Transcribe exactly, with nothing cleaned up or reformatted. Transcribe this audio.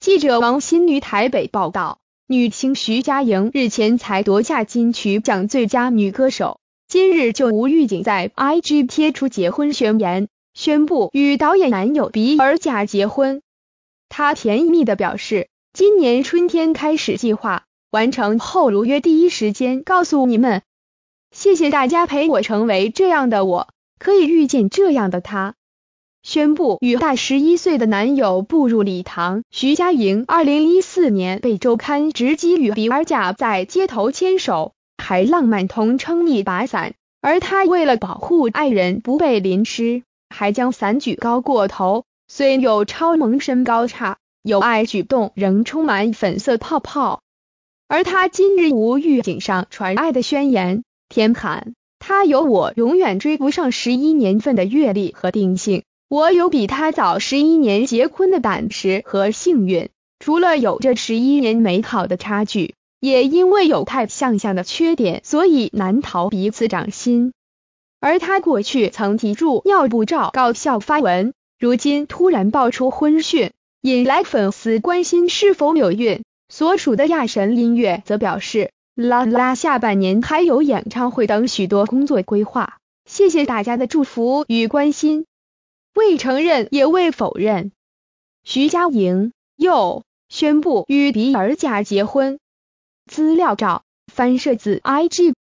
记者王新于台北报道，女星徐佳莹日前才夺下金曲奖最佳女歌手，今日就无预警在 I G 贴出结婚宣言，宣布与导演男友比尔贾结婚。她甜蜜地表示，今年春天开始计划，完成后如约第一时间告诉你们。谢谢大家陪我成为这样的我，可以遇见这样的他。宣布与大十一岁的男友步入礼堂。徐佳莹二零一四年被周刊直击与比尔贾在街头牵手，还浪漫同撑一把伞，而她为了保护爱人不被淋湿，还将伞举高过头，虽有超萌身高差，有爱举动仍充满粉色泡泡。而她今日无预警上传爱的宣言，甜喊他有我永远追不上十一年份的阅历和定性，我有比他早十一年结婚的胆识和幸运，除了有这十一年美好的差距，也因为有太相像的缺点，所以难逃彼此掌心。而他过去曾提出尿布照搞笑发文，如今突然爆出婚讯，引来粉丝关心是否有孕。所属的亚神音乐则表示，啦啦下半年还有演唱会等许多工作规划，谢谢大家的祝福与关心。未承认也未否认，徐佳莹又宣布与比尔贾结婚。资料照翻摄自 I G。